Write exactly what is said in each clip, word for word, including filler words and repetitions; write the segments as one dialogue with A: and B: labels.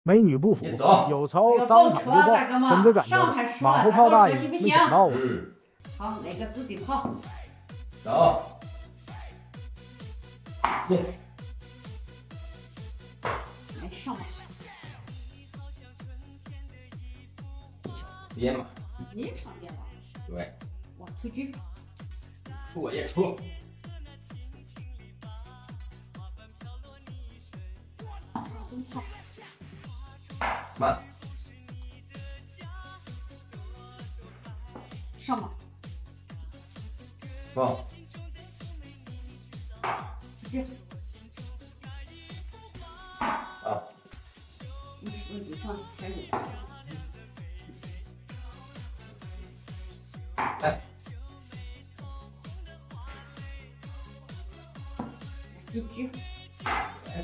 A: 美女不服，
B: 你走，
A: 有槽
C: 要
A: 当场就爆，
C: 报车，大哥
A: 跟
C: 们，
A: 着赶着走。
C: 上还说
A: 马后
C: 了，报
A: 炮大爷
C: 车行不行？
A: 没想到啊，
B: 嗯，
C: 好，来个自己炮，
B: 走，进，
C: 来上马，
B: 别马，
C: 你上边吧，
B: 对，
C: 我出局，
B: 出我也出，
C: 中炮，
B: 慢，
C: 上马，
B: 放，
C: 出局，
B: 啊，
C: 你你你上前手，
B: 来，
C: 一局，
B: 来，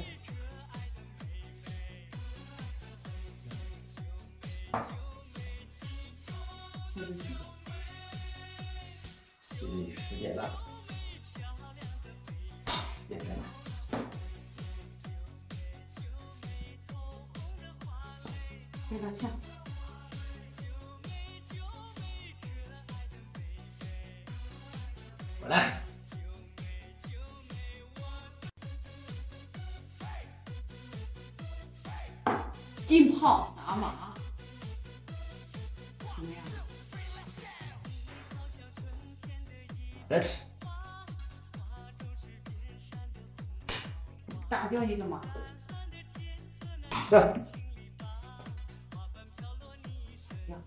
C: 前手局，
B: 这里十点了，点开，
C: 给他抢，
B: 我来，
C: 进炮打马，怎么样？
B: 来吃，
C: 打掉一个马，
B: 这，
C: 呀，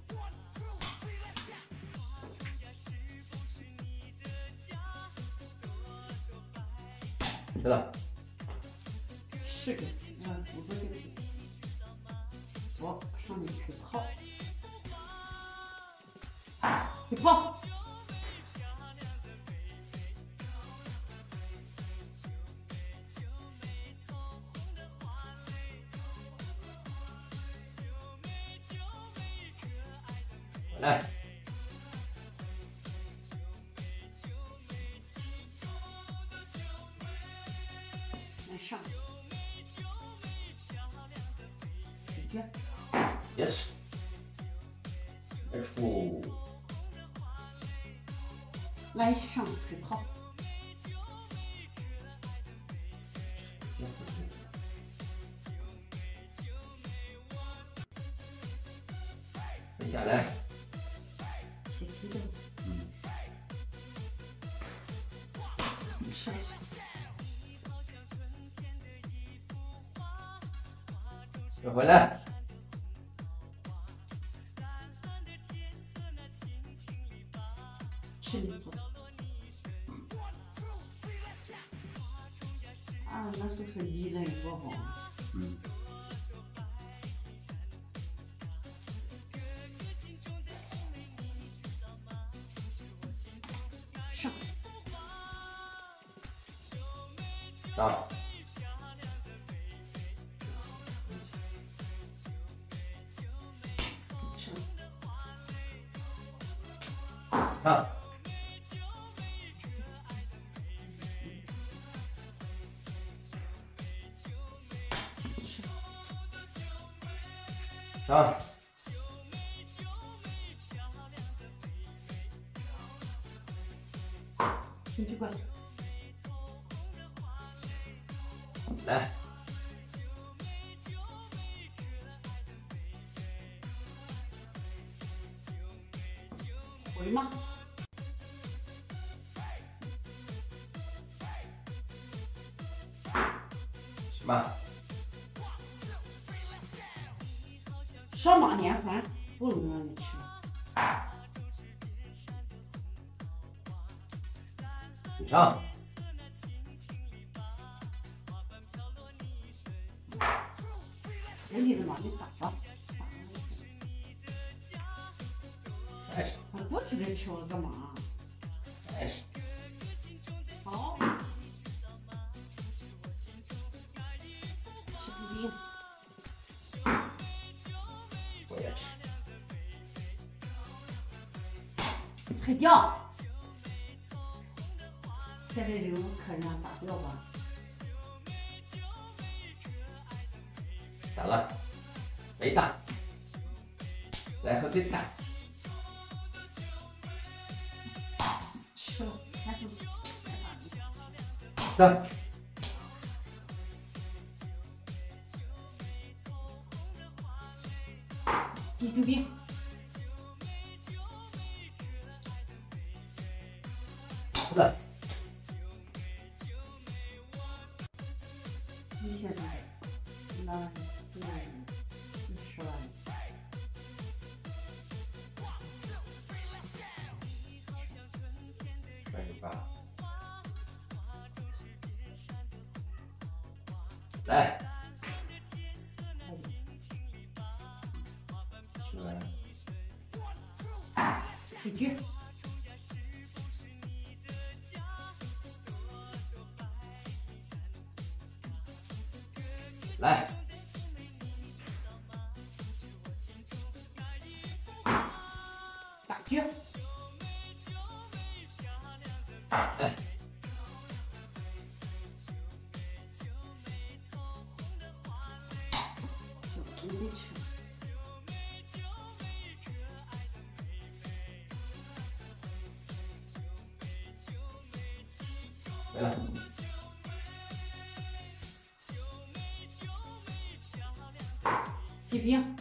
B: 知道，
C: 是个嗯，组织这个，我上面吹炮，吹炮。
B: 我来，
C: 来上，解决，
B: 别吃，来出，
C: 来上吹炮，
B: 蹲下来，
C: 撇皮的，
B: 嗯，
C: 上，
B: 又回来，
C: 吃你做，啊，那都是一人一个好，
B: 嗯，
C: 上，
B: 上，
C: 上，
B: 上，上，
C: 你去管，
B: 来，
C: 回吗？
B: 什么？
C: 上马连环，不能让你吃，
B: 你上，
C: 踩你的马，你打吧，打吧，
B: 开始，
C: 还不知道吃我干嘛？
B: 开始，
C: 好，吃布丁，
B: 我也吃，
C: 踩掉，现在这个客人打掉吧，
B: 打了， 没打，来和对打，
C: 吃了，还是
B: 打，
C: 记住别，
B: 打，
C: 你现在拿对你吃完。
B: 三十八，来，吃完，
C: 起局，
B: 来，
C: 打局，
B: 来，
C: 你得吃。
B: 没了，
C: 骑兵，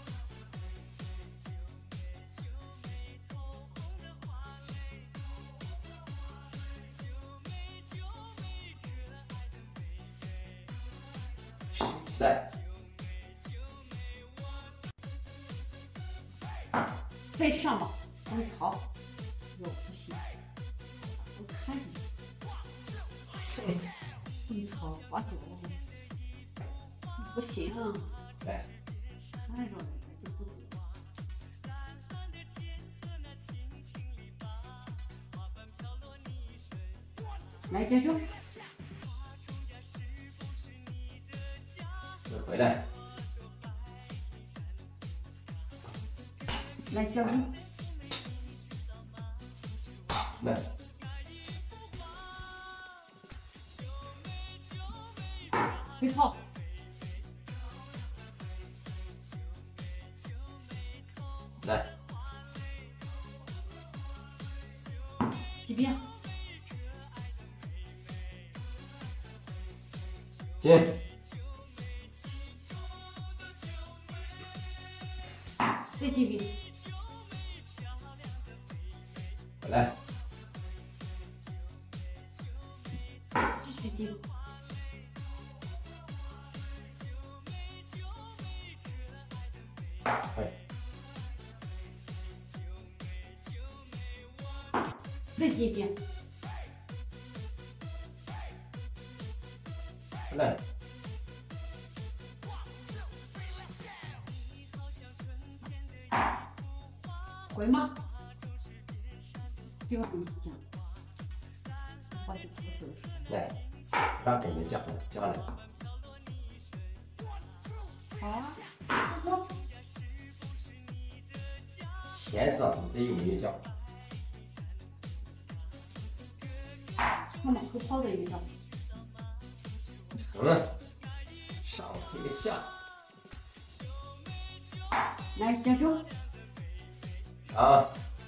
B: 来，
C: 再上吧，滚草，哟不行，我看着你，滚草花椒，不行，
B: 来，
C: 看着人家就不走。来解决，
B: 再回来，
C: 来解决，
B: 来，
C: 回跑，
B: 来，
C: 骑兵，
B: 进，
C: 再骑兵，
B: 回来，
C: 继续进，
B: 快，
C: 再骑兵，
B: 回来，
C: 滚吗？对吧？你讲，我就不收拾。
B: 来，让给人讲了，讲了，
C: 好啊，我
B: 前掌得有没有讲？
C: 我们会跑的一张，
B: 成，上推下，
C: 来接住，
B: 啊，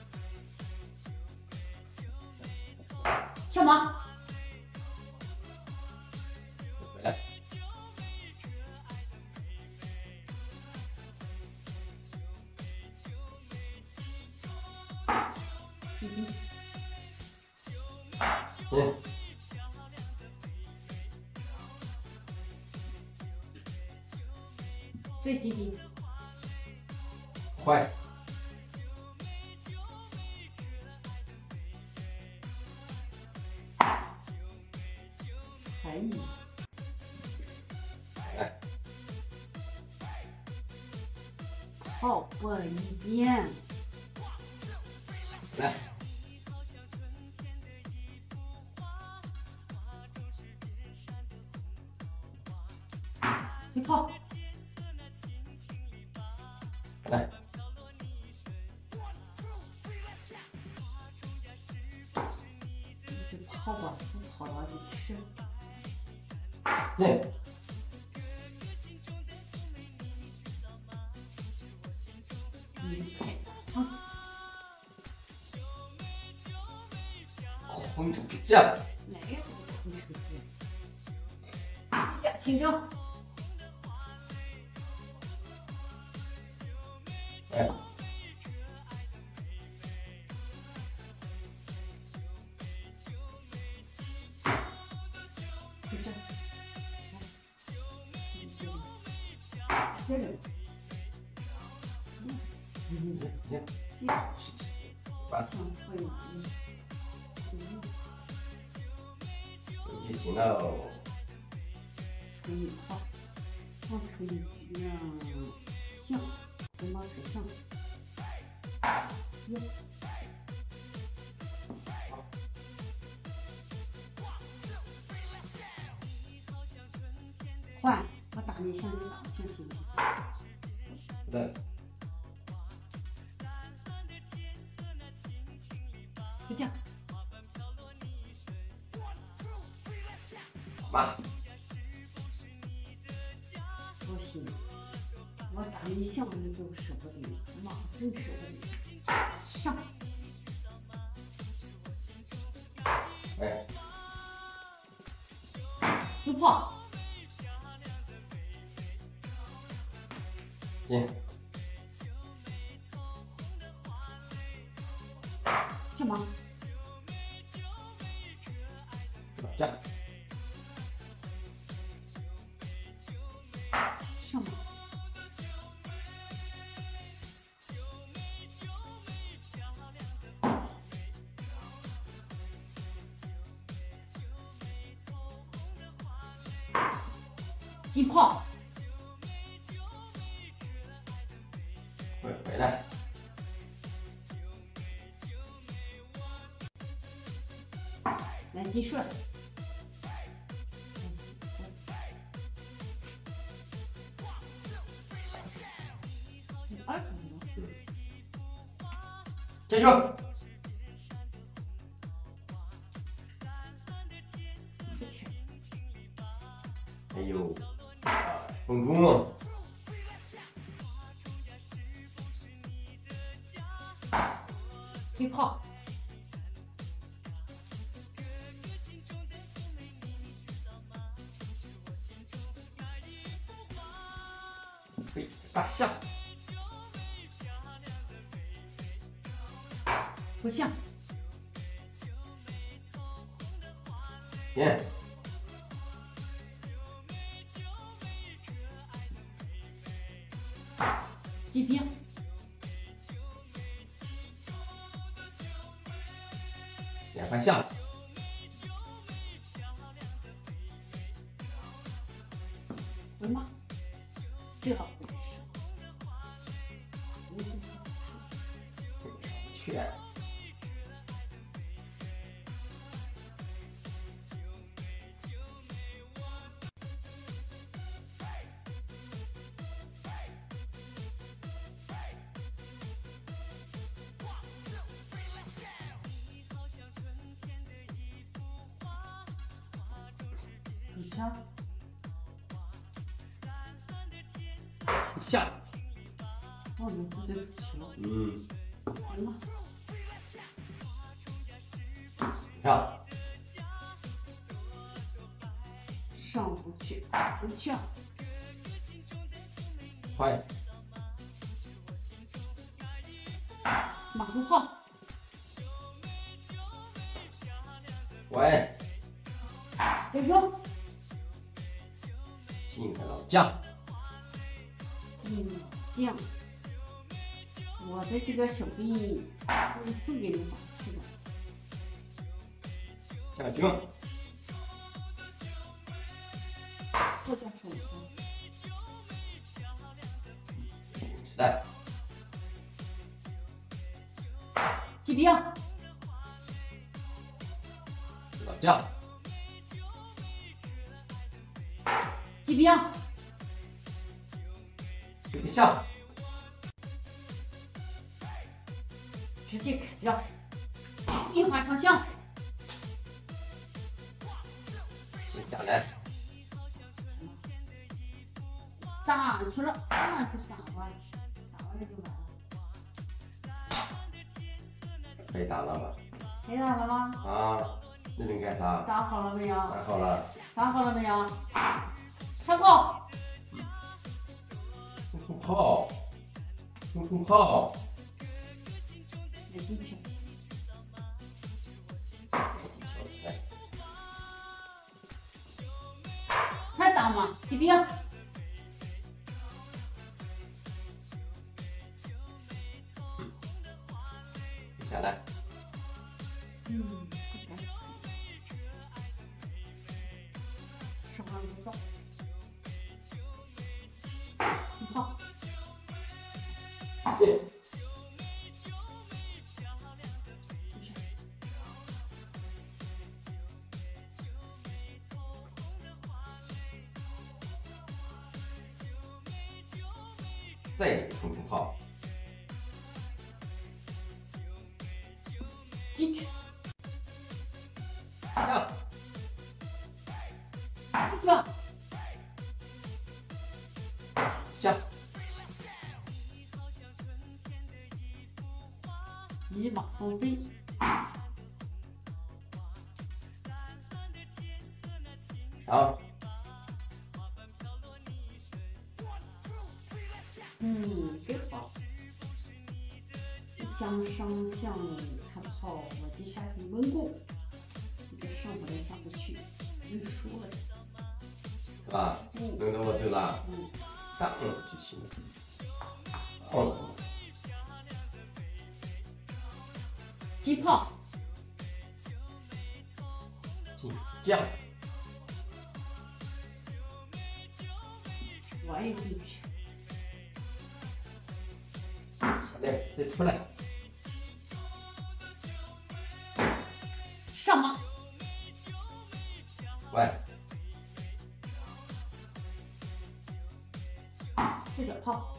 C: 跳马，
B: 回来，
C: 骑兵，
B: 进，
C: 再骑兵，
B: 快，
C: 踩你，
B: 来，
C: 跑过一遍，
B: 来，
C: 你跑，
B: 来，
C: 你就跑吧，不跑了就吃。
B: 进，
C: 你拍啊！
B: 空手架，
C: 哪个是个空手机？呀，清正，
B: 哎，
C: 就这，这里，
B: 行行行，
C: 这
B: 十七，八
C: 像会吗？嗯，
B: 你就行了。
C: 乘以号，往乘以两项，怎么乘上？哟，换，我打你项，你打我项，行不行？
B: 不对，
C: 就这样。
B: 妈，
C: 不行，我打你项你都舍不得，妈真舍不得。上，
B: 哎，
C: 突破，
B: 进，
C: 干嘛？
B: 老架，
C: 上吗？击破，
B: 快回来，
C: 来击顺。二十分钟。
B: 加油！
C: 出去。
B: 还有二分钟，
C: 推炮，
B: 嘿，大象，
C: 不像。
B: 进，
C: 击兵，
B: 两块象，
C: 回妈，这个不是。
B: 去，
C: 走枪，
B: 象，
C: 哦，你不是走棋了？
B: 嗯，
C: 回妈，
B: 跳，
C: 上不去，不去啊。
B: 快，
C: 马后炮，
B: 喂，
C: 别说，
B: 进个老将，
C: 金将，我的这个小兵会送给你吧，去吧。
B: 下军，
C: 作家手头，
B: 时代，
C: 骑兵，
B: 老将，
C: 骑兵，
B: 这个象，
C: 直接砍掉，一滑长枪，
B: 下来，
C: 行了，打去了，那就打完，打完了就完了。
B: 可以打了吧？
C: 可以打了吗？
B: 啊，那你干啥？
C: 打好了没有？
B: 打好了。
C: 打好了没有？开炮！
B: 空空炮，空空炮，
C: 没进去。
B: 来，
C: 还打吗？几兵？
B: 下来。
C: 嗯，不敢死。上完不走。空炮。
B: 对。再一个空空炮，
C: 进去。
B: 呀，
C: 出去吧。
B: 下，
C: 一马双飞。
B: 上，
C: 嗯，给好。向上向看炮，我就下去稳攻。你这上不来下不去，认输了。
B: 是吧？
C: 嗯
B: 轮到我走了，
C: 嗯，
B: 当就行了。哦，
C: 击炮。
B: 进将，
C: 我也进去。
B: 下来再出来，
C: 上马。
B: 喂，
C: 射脚炮。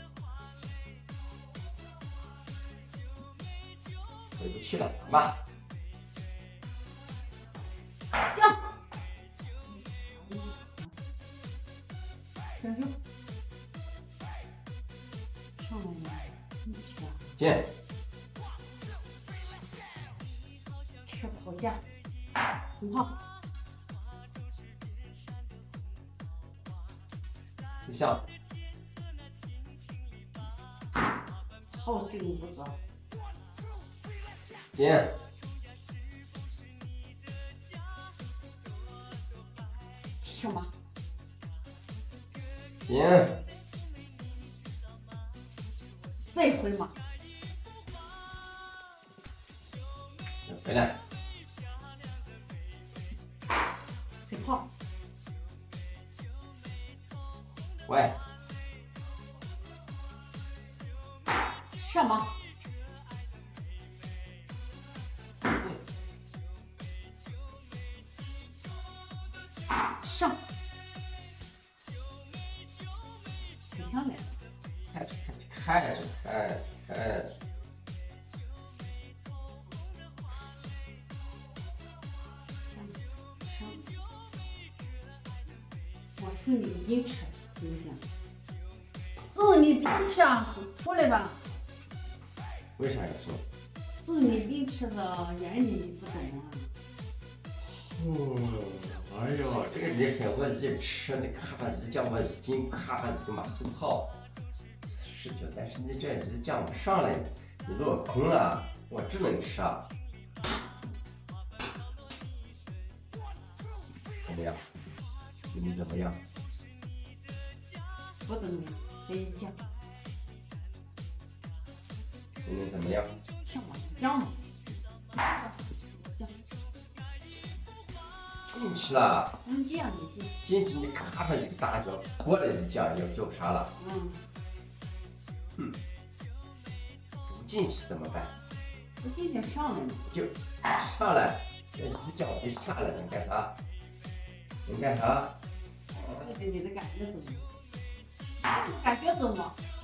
B: 回不去了，打吧。
C: 将。将军。上来了，进去吧。
B: 进，
C: 车炮架。空炮。
B: 对象，
C: 好这个屋子。
B: 进，
C: 铁马。
B: 进，
C: 再回马。
B: 回来，
C: 随炮。
B: 喂，
C: 上马。上。挺上来。
B: 看着看着看着看着看着，
C: 上。我送你个冰车，行不行？送你冰车，出来吧。
B: 为啥要送？
C: 送你冰车的原理你不懂啊？
B: 嗯，哎呦，这个厉害！我一吃，你咔嚓一降，我一进，咔嚓一个马后炮，是的，但是你这一降不上来，你落空了，我只能吃啊。怎么样？你们怎么样？
C: 不怎么样，得一降。
B: 你们怎么样？
C: 欠我一降嘛。降。
B: 进去了，
C: 能进啊，你进。
B: 进去你咔嚓一个大脚，过来一降，要叫啥了？
C: 嗯。
B: 嗯。不进去怎么办？
C: 不进去上来嘛。
B: 就上来，这一脚就下来，能干啥？能干啥？
C: 这个你的感觉怎么样？感觉怎么？